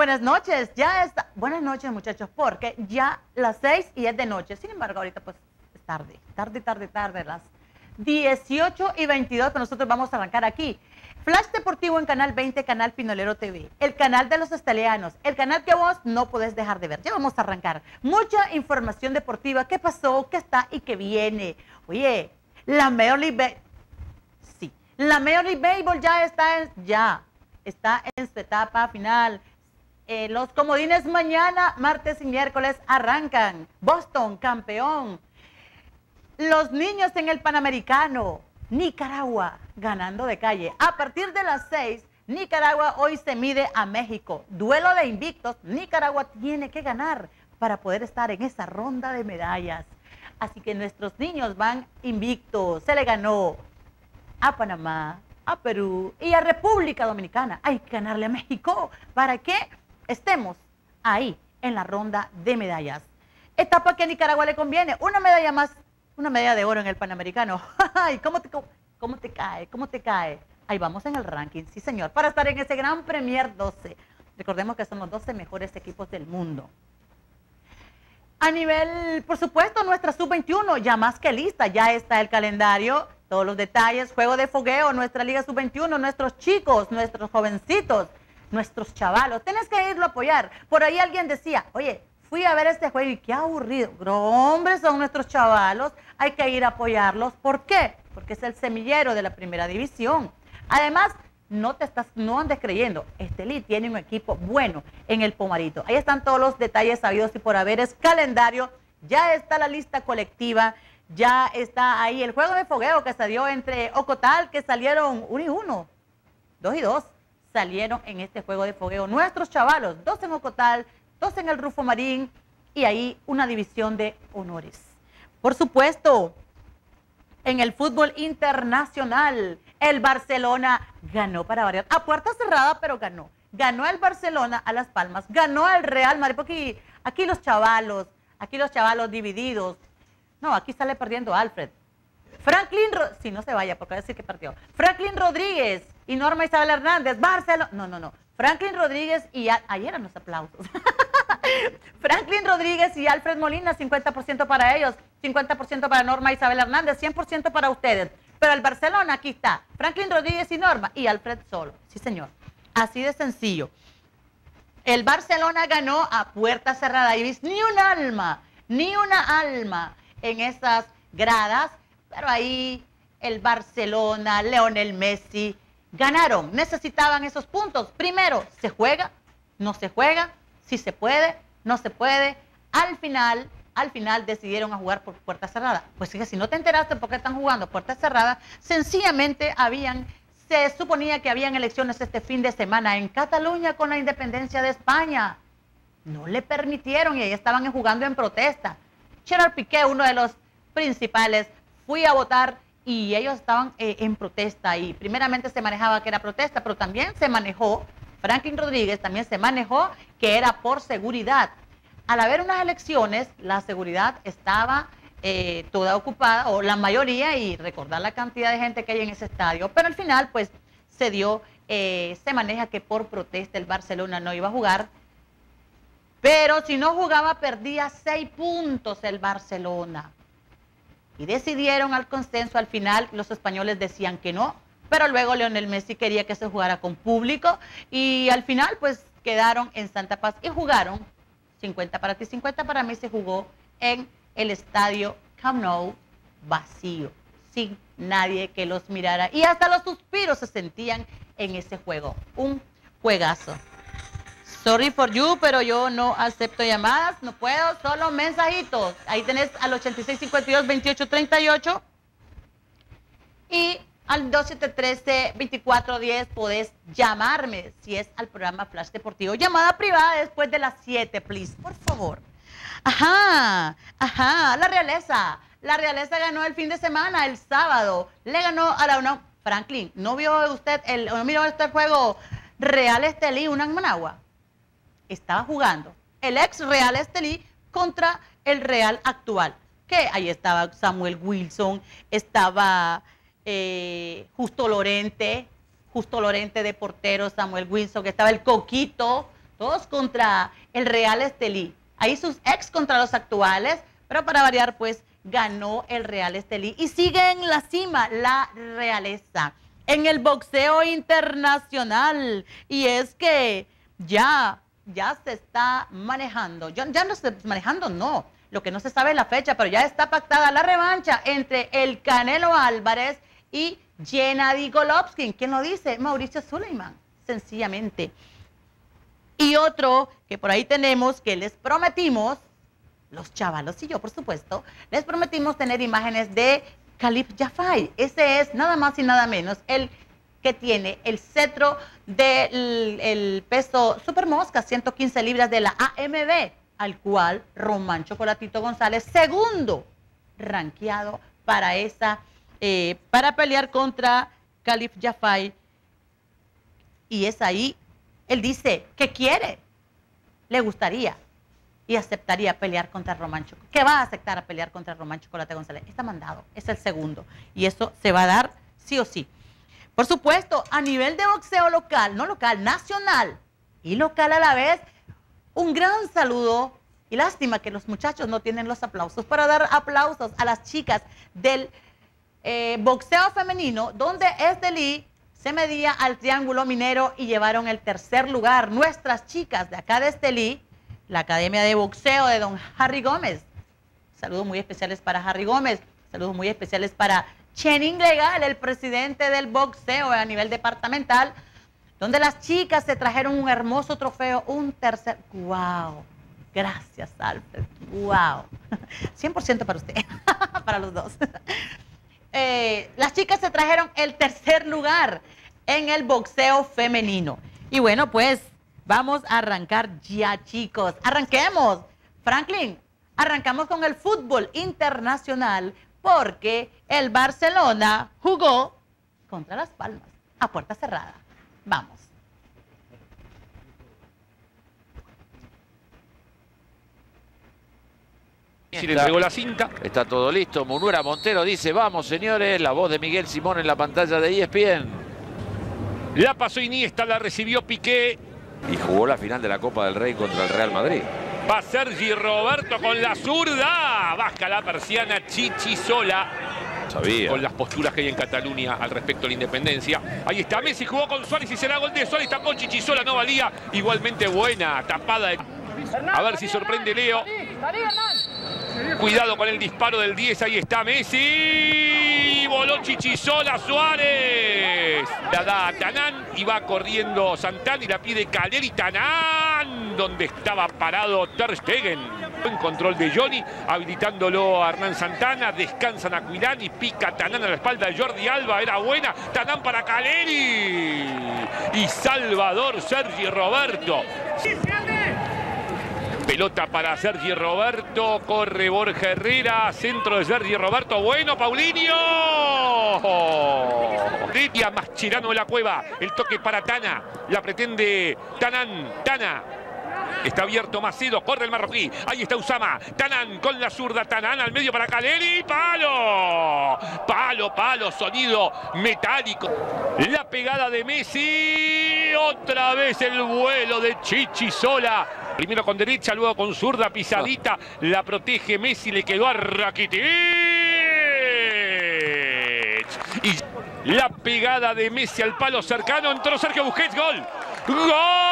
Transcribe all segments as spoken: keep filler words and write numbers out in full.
buenas noches. Ya está. Buenas noches, muchachos, porque ya las seis y es de noche. Sin embargo, ahorita pues es tarde, tarde, tarde, tarde, las dieciocho y veintidós, que nosotros vamos a arrancar aquí. Flash Deportivo en Canal veinte, Canal Pinolero T V, el canal de los estelianos, el canal que vos no podés dejar de ver. Ya vamos a arrancar. Mucha información deportiva, qué pasó, qué está y qué viene. Oye, la Major League Baseball, sí, la Major League Baseball ya está en, ya está en su etapa final. Eh, los comodines mañana, martes y miércoles arrancan. Boston, campeón. Los niños en el Panamericano. Nicaragua, ganando de calle. A partir de las seis, Nicaragua hoy se mide a México. Duelo de invictos. Nicaragua tiene que ganar para poder estar en esa ronda de medallas. Así que nuestros niños van invictos. Se le ganó a Panamá, a Perú y a República Dominicana. Hay que ganarle a México para que estemos ahí en la ronda de medallas. Etapa que a Nicaragua le conviene. Una medalla más. Una medalla de oro en el Panamericano. Ay, ¿cómo te, cómo, cómo te cae? ¿Cómo te cae? Ahí vamos en el ranking, sí señor, para estar en ese Gran Premier doce. Recordemos que son los doce mejores equipos del mundo. A nivel, por supuesto, nuestra sub veintiuno, ya más que lista, ya está el calendario, todos los detalles, juego de fogueo, nuestra Liga sub veintiuno, nuestros chicos, nuestros jovencitos, nuestros chavalos. Tienes que irlo a apoyar. Por ahí alguien decía, oye, fui a ver este juego y qué aburrido. Hombre, son nuestros chavalos, hay que ir a apoyarlos. ¿Por qué? Porque es el semillero de la primera división. Además, no te estás, no andes creyendo, Estelí tiene un equipo bueno en el Pomarito. Ahí están todos los detalles sabidos y por haber, es calendario, ya está la lista colectiva, ya está ahí el juego de fogueo que se dio entre Ocotal, que salieron uno y uno, dos y dos, salieron en este juego de fogueo. Nuestros chavalos, dos en Ocotal, dos en el Rufo Marín y ahí una división de honores. Por supuesto, en el fútbol internacional, el Barcelona ganó para variar. A puerta cerrada, pero ganó. Ganó el Barcelona a Las Palmas, ganó el Real Madrid, porque aquí los chavalos, aquí los chavalos divididos. No, aquí sale perdiendo Alfred. Franklin, si no se vaya, porque va a decir que perdió. Franklin Rodríguez y Norma Isabel Hernández, Barcelona. No, no, no. Franklin Rodríguez y... A... Ahí eran los aplausos. Franklin Rodríguez y Alfred Molina, cincuenta por ciento para ellos, cincuenta por ciento para Norma Isabel Hernández, cien por ciento para ustedes. Pero el Barcelona, aquí está, Franklin Rodríguez y Norma, y Alfred solo. Sí, señor. Así de sencillo. El Barcelona ganó a puerta cerrada, y ni un alma, ni una alma en esas gradas, pero ahí el Barcelona, Lionel Messi, ganaron, necesitaban esos puntos. Primero, ¿se juega? ¿No se juega? Si se puede, no se puede. Al final, al final decidieron a jugar por puerta cerrada. Pues fíjate, si no te enteraste por qué están jugando puerta cerrada, sencillamente habían, se suponía que habían elecciones este fin de semana en Cataluña con la independencia de España. No le permitieron y ahí estaban jugando en protesta. Gerard Piqué, uno de los principales, fui a votar y ellos estaban eh, en protesta y primeramente se manejaba que era protesta, pero también se manejó, Franklin Rodríguez también se manejó que era por seguridad. Al haber unas elecciones, la seguridad estaba eh, toda ocupada, o la mayoría, y recordar la cantidad de gente que hay en ese estadio, pero al final pues se dio, eh, se maneja que por protesta el Barcelona no iba a jugar, pero si no jugaba perdía seis puntos el Barcelona. Y decidieron al consenso, al final los españoles decían que no, pero luego Lionel Messi quería que se jugara con público y al final pues quedaron en Santa Paz y jugaron cincuenta para ti, cincuenta para mí, se jugó en el estadio Camp Nou vacío, sin nadie que los mirara y hasta los suspiros se sentían en ese juego, un juegazo. Sorry for you, pero yo no acepto llamadas, no puedo, solo mensajitos. Ahí tenés al ochenta y seis cincuenta y dos veintiocho treinta y ocho y al dos siete uno tres veinticuatro diez podés llamarme si es al programa Flash Deportivo. Llamada privada después de las siete, please, por favor. Ajá, ajá, la realeza. La realeza ganó el fin de semana, el sábado. Le ganó a la UNAM. Franklin, ¿no vio usted el, no miró este juego Real Estelí, UNAM Managua? Estaba jugando el ex Real Estelí contra el Real actual. Que ahí estaba Samuel Wilson, estaba eh, Justo Lorente, Justo Lorente de portero, Samuel Wilson, que estaba el Coquito, todos contra el Real Estelí. Ahí sus ex contra los actuales, pero para variar, pues, ganó el Real Estelí. Y sigue en la cima la realeza en el boxeo internacional. Y es que ya, ya se está manejando, ya, ya no se está manejando, no. Lo que no se sabe es la fecha, pero ya está pactada la revancha entre el Canelo Álvarez y Gennady Golovkin. ¿Quién lo dice? Mauricio Sulaimán, sencillamente. Y otro que por ahí tenemos, que les prometimos, los chavalos y yo, por supuesto, les prometimos tener imágenes de Khalif Jafai. Ese es nada más y nada menos el que tiene el cetro del el peso super mosca, ciento quince libras de la A M B, al cual Román Chocolatito González, segundo rankeado para esa, eh, para pelear contra Khalif Jafai. Y es ahí, él dice que quiere, le gustaría y aceptaría pelear contra Román Chocolatito, que va a aceptar a pelear contra Román Chocolate González. Está mandado, es el segundo. Y eso se va a dar sí o sí. Por supuesto, a nivel de boxeo local, no local, nacional y local a la vez, un gran saludo y lástima que los muchachos no tienen los aplausos para dar aplausos a las chicas del eh, boxeo femenino, donde Estelí se medía al Triángulo Minero y llevaron el tercer lugar. Nuestras chicas de acá de Estelí, la Academia de Boxeo de don Harry Gómez. Saludos muy especiales para Harry Gómez, saludos muy especiales para Chenin Legal, el presidente del boxeo a nivel departamental, donde las chicas se trajeron un hermoso trofeo, un tercer... ¡Wow! Gracias, Alfred. ¡Wow! cien por ciento para usted, para los dos. Eh, las chicas se trajeron el tercer lugar en el boxeo femenino. Y bueno, pues vamos a arrancar ya, chicos. Arranquemos. Franklin, arrancamos con el fútbol internacional porque el Barcelona jugó contra Las Palmas a puerta cerrada. Vamos. Si le entregó la cinta. Está todo listo. Munura Montero dice, vamos señores, la voz de Miguel Simón en la pantalla de E S P N. La pasó Iniesta, la recibió Piqué. Y jugó la final de la Copa del Rey contra el Real Madrid. Va Sergi Roberto con la zurda. Baja la persiana Chichisola. Sabía. Con las posturas que hay en Cataluña al respecto de la independencia. Ahí está Messi, jugó con Suárez y será gol de Suárez. Tapó Chichisola, no valía. Igualmente buena, tapada. De... A ver si sorprende Leo. Cuidado con el disparo del diez. Ahí está Messi. Voló Chichisola, Suárez. La da a Tanán y va corriendo Santana y la pide Caleri. Tanán, donde estaba parado Ter Stegen. En control de Johnny, habilitándolo a Hernán Santana. Descansan a Cuilán y pica Tanán a la espalda de Jordi Alba. Era buena. Tanán para Caleri. Y Salvador Sergi Roberto. Pelota para Sergi Roberto. Corre Borja Herrera. Centro de Sergi Roberto. Bueno, Paulinho. Detia Mascherano de la Cueva. El toque para Tana. La pretende Tanán. Tana. Está abierto Macedo, corre el marroquí. Ahí está Usama. Tanán con la zurda. Tanán al medio para Caleri. ¡Palo! Palo, palo. Sonido metálico. La pegada de Messi. Otra vez el vuelo de Chichisola. Primero con derecha, luego con zurda. Pisadita. La protege Messi. Le quedó a Rakitic. Y la pegada de Messi al palo cercano. Entró Sergio Busquets. Gol. ¡Gol!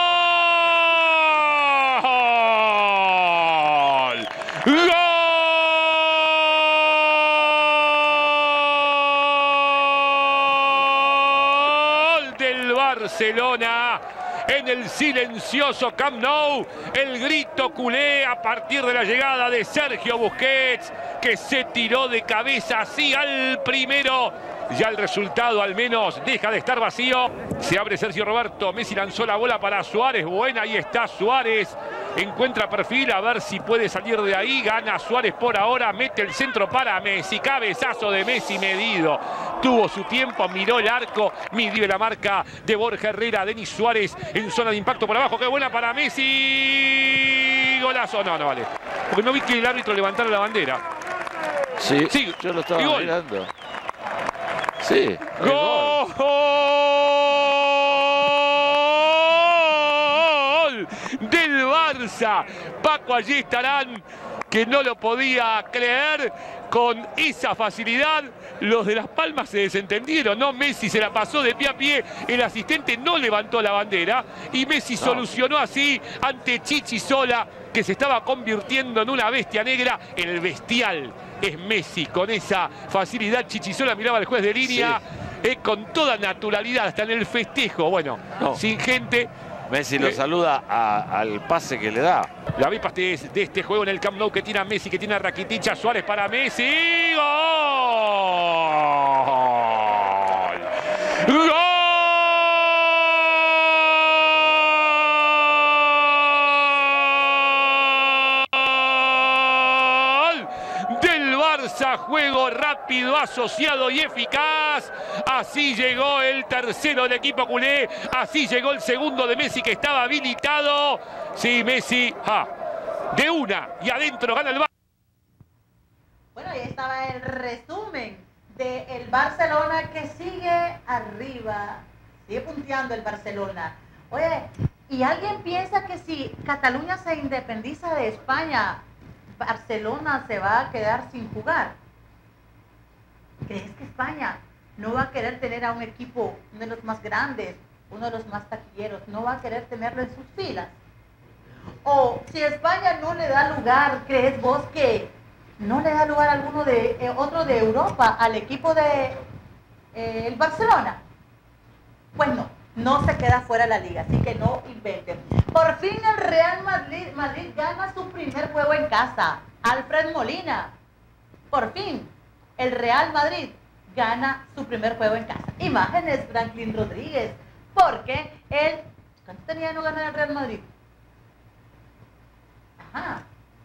¡Gol! Del Barcelona en el silencioso Camp Nou. El grito culé a partir de la llegada de Sergio Busquets, que se tiró de cabeza así al primero. Ya el resultado al menos deja de estar vacío. Se abre Sergio Roberto. Messi lanzó la bola para Suárez. Buena, ahí está Suárez. Encuentra perfil, a ver si puede salir de ahí. Gana Suárez por ahora. Mete el centro para Messi. Cabezazo de Messi medido. Tuvo su tiempo, miró el arco. Midió la marca de Borja Herrera. Denis Suárez en zona de impacto por abajo. Qué buena para Messi. Golazo. No, no vale. Porque no vi que el árbitro levantara la bandera. Sí, sí. Yo lo estaba Gol. mirando. Sí. ¡Gol! del Barça. Paco, allí estarán, que no lo podía creer con esa facilidad. Los de Las Palmas se desentendieron, ¿no? Messi se la pasó de pie a pie, el asistente no levantó la bandera y Messi no. solucionó así ante Chichisola, que se estaba convirtiendo en una bestia negra. El bestial es Messi, con esa facilidad. Chichisola miraba al juez de línea, sí. eh, con toda naturalidad, hasta en el festejo, bueno, no. sin gente. Messi eh, lo saluda a, al pase que le da. La vipa de, de este juego en el Camp Nou, que tiene a Messi, que tiene a Rakitic, a Suárez para Messi. ¡Gol! ¡Gol! Del Barça, juego rápido, asociado y eficaz. Así llegó el tercero del equipo culé. Así llegó el segundo de Messi, que estaba habilitado. Sí, Messi, ah, de una y adentro gana el Barça. Bueno, ahí estaba el resumen del Barcelona, que sigue arriba, sigue punteando el Barcelona. Oye, ¿y alguien piensa que si Cataluña se independiza de España, Barcelona se va a quedar sin jugar? ¿Crees que España no va a querer tener a un equipo, uno de los más grandes, uno de los más taquilleros, no va a querer tenerlo en sus filas? O si España no le da lugar, ¿crees vos que no le da lugar a alguno de eh, otro de Europa al equipo de eh, el Barcelona? Pues no, no se queda fuera de la liga, así que no inventen. Por fin el Real Madrid, Madrid gana su primer juego en casa. Alfred Molina, por fin el Real Madrid gana su primer juego en casa. Imágenes, Franklin Rodríguez, porque él, ¿cuánto tenía de no ganar el Real Madrid? Ajá.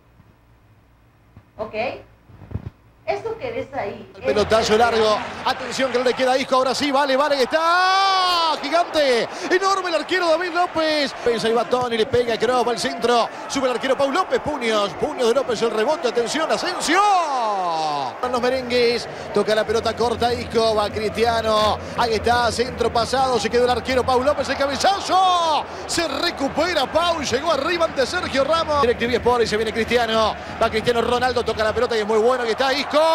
Ok. Eso que ves ahí. El pelotazo largo. Atención que no le queda a Isco. Ahora sí, vale, vale, que está gigante. Enorme el arquero David López. Pensa y batón y le pega. Kroos va al centro. Sube el arquero Pau López. Puños. Puños de López. El rebote. Atención. Asensio. Van los merengues. Toca la pelota corta Isco. Va Cristiano. Ahí está. Centro pasado. Se quedó el arquero Pau López. El cabezazo. Se recupera Pau. Llegó arriba ante Sergio Ramos. DirecTV Sport y se viene Cristiano. Va Cristiano Ronaldo. Toca la pelota y es muy bueno. Ahí está Isco. ¡Gol!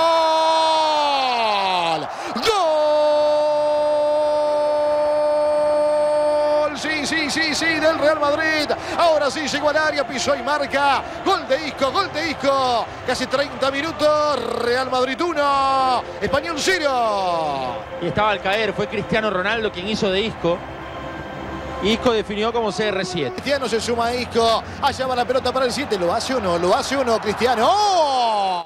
¡Gol! Sí, sí, sí, sí, del Real Madrid. Ahora sí llegó al área, pisó y marca. Gol de Isco, gol de Isco. Casi treinta minutos. Real Madrid uno, Español cero. Y estaba al caer, fue Cristiano Ronaldo quien hizo de Isco. Isco definió como C R siete. Cristiano se suma a Isco. Allá va la pelota para el siete. ¿Lo hace o no? ¿Lo hace o no, Cristiano? ¡Oh!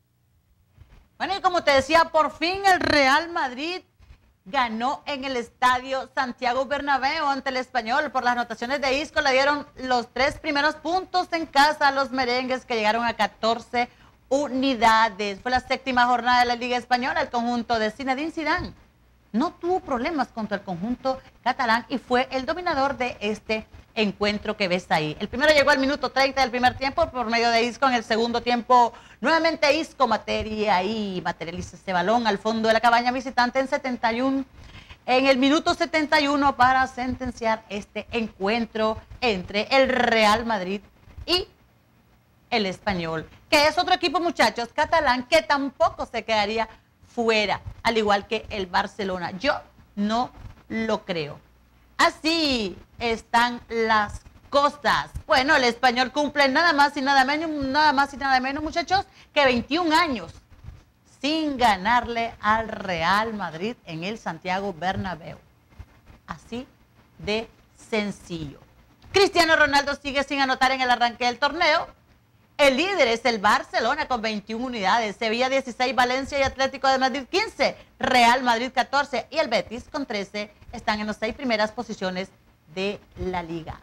Bueno, y como te decía, por fin el Real Madrid ganó en el estadio Santiago Bernabéu ante el Español. Por las anotaciones de Isco le dieron los tres primeros puntos en casa a los merengues, que llegaron a catorce unidades. Fue la séptima jornada de la Liga Española. El conjunto de Zinedine Zidane no tuvo problemas contra el conjunto catalán y fue el dominador de este encuentro que ves ahí. El primero llegó al minuto treinta del primer tiempo por medio de Isco. En el segundo tiempo, nuevamente Isco materia y materializa ese balón al fondo de la cabaña visitante en setenta y uno. En el minuto setenta y uno para sentenciar este encuentro entre el Real Madrid y el Español, que es otro equipo, muchachos, catalán, que tampoco se quedaría fuera, al igual que el Barcelona. Yo no lo creo. Así están las cosas. Bueno, el Español cumple nada más y nada menos, nada más y nada menos, muchachos, que veintiún años sin ganarle al Real Madrid en el Santiago Bernabéu. Así de sencillo. Cristiano Ronaldo sigue sin anotar en el arranque del torneo. El líder es el Barcelona con veintiuna unidades, Sevilla dieciséis, Valencia y Atlético de Madrid quince, Real Madrid catorce y el Betis con trece están en las seis primeras posiciones de la liga.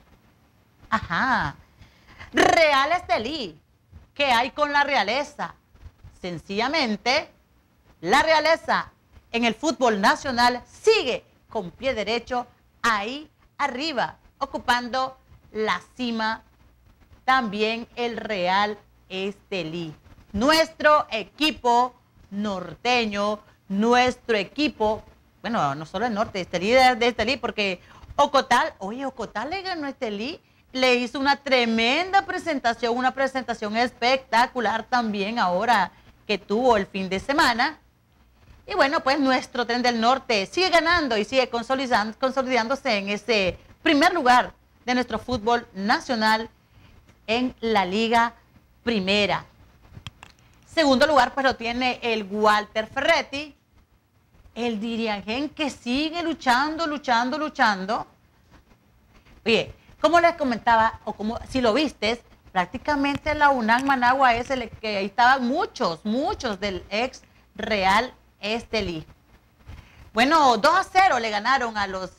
Ajá. Real Estelí, ¿qué hay con la realeza? Sencillamente, la realeza en el fútbol nacional sigue con pie derecho ahí arriba, ocupando la cima. También el Real Estelí. Nuestro equipo norteño, nuestro equipo, bueno, no solo el norte, Estelí de, de Estelí, porque Ocotal, oye, Ocotal le ganó a Estelí le hizo una tremenda presentación, una presentación espectacular también ahora que tuvo el fin de semana. Y bueno, pues nuestro Tren del Norte sigue ganando y sigue consolidando, consolidándose en ese primer lugar de nuestro fútbol nacional en la Liga Primera. Segundo lugar, pues lo tiene el Walter Ferretti, el Diriangén, que sigue luchando, luchando, luchando. Oye, como les comentaba, o como si lo vistes, prácticamente la UNAM Managua es el que ahí estaban muchos, muchos del ex Real Estelí. Bueno, dos a cero le ganaron a los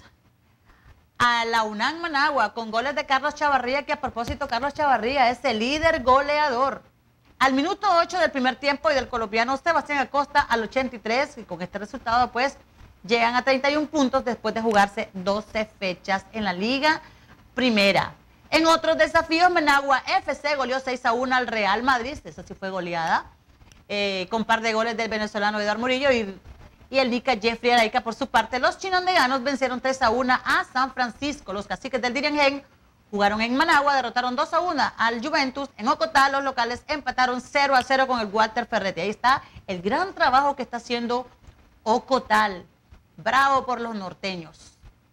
a la UNAM Managua con goles de Carlos Chavarría, que a propósito Carlos Chavarría es el líder goleador. Al minuto ocho del primer tiempo y del colombiano Sebastián Acosta al ochenta y tres, y con este resultado pues llegan a treinta y un puntos después de jugarse doce fechas en la Liga Primera. En otros desafíos, Managua F C goleó seis a uno al Real Madrid, esa sí fue goleada, eh, con par de goles del venezolano Eduardo Murillo y, y el Nica Jeffrey Araica. Por su parte, los chinandeganos vencieron tres a uno a San Francisco. Los caciques del Diriangén jugaron en Managua, derrotaron dos a uno al Juventus. En Ocotá, los locales empataron cero a cero con el Walter Ferretti. Ahí está el gran trabajo que está haciendo Ocotal. Bravo por los norteños.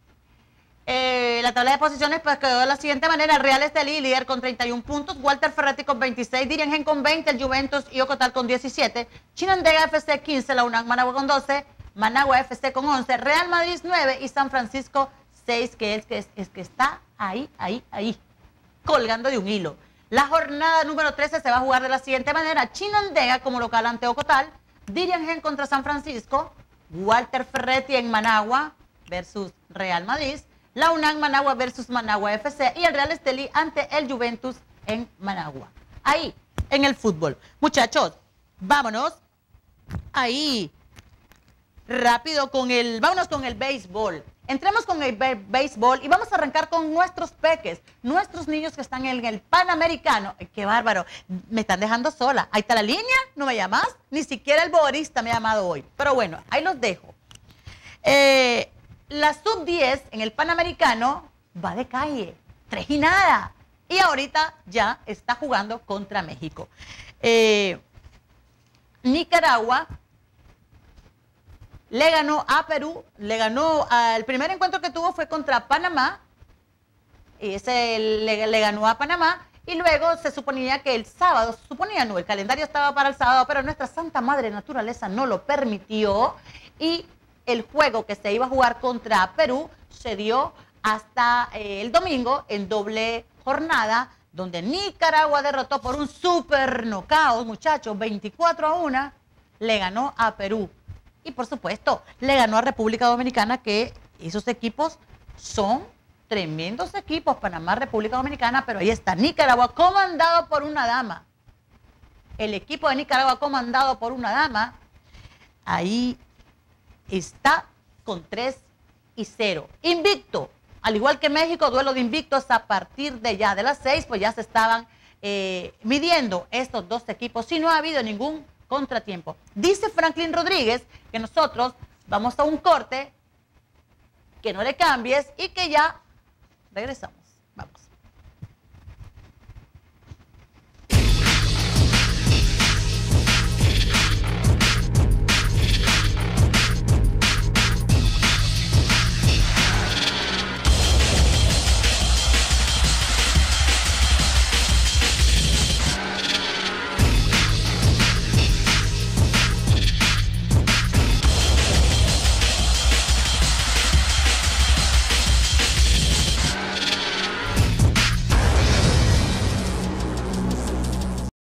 Eh, la tabla de posiciones pues quedó de la siguiente manera: Real Estelí líder con treinta y un puntos, Walter Ferretti con veintiséis, Diriangén con veinte, el Juventus y Ocotal con diecisiete, Chinandega F C quince, la UNAM Managua con doce, Managua F C con once, Real Madrid nueve y San Francisco seis, que es que, es, es que está ahí, ahí, ahí, colgando de un hilo. La jornada número trece se va a jugar de la siguiente manera: Chinandega como local ante Ocotal, Diriangén contra San Francisco, Walter Ferretti en Managua versus Real Madrid, la UNAM Managua versus Managua F C y el Real Estelí ante el Juventus en Managua. Ahí, en el fútbol. Muchachos, vámonos ahí rápido con el, vámonos con el béisbol. Entremos con el béisbol y vamos a arrancar con nuestros peques, nuestros niños que están en el Panamericano. Ay, qué bárbaro, me están dejando sola. Ahí está la línea, no me llamas, ni siquiera el boberista me ha llamado hoy. Pero bueno, ahí los dejo. Eh... La sub diez en el Panamericano va de calle, tres y nada. Y ahorita ya está jugando contra México. Eh, Nicaragua le ganó a Perú, le ganó, el primer encuentro que tuvo fue contra Panamá, y ese le, le ganó a Panamá, y luego se suponía que el sábado, se suponía no, el calendario estaba para el sábado, pero nuestra Santa Madre Naturaleza no lo permitió, y el juego que se iba a jugar contra Perú se dio hasta eh, el domingo en doble jornada, donde Nicaragua derrotó por un super knockout, muchachos, veinticuatro a uno, le ganó a Perú. Y por supuesto, le ganó a República Dominicana, que esos equipos son tremendos equipos, Panamá, República Dominicana, pero ahí está Nicaragua comandado por una dama. El equipo de Nicaragua comandado por una dama, ahí está con tres y cero. Invicto, al igual que México, duelo de invictos a partir de ya de las seis, pues ya se estaban eh, midiendo estos dos equipos y no ha habido ningún contratiempo. Dice Franklin Rodríguez que nosotros vamos a un corte, que no le cambies y que ya regresamos. Vamos.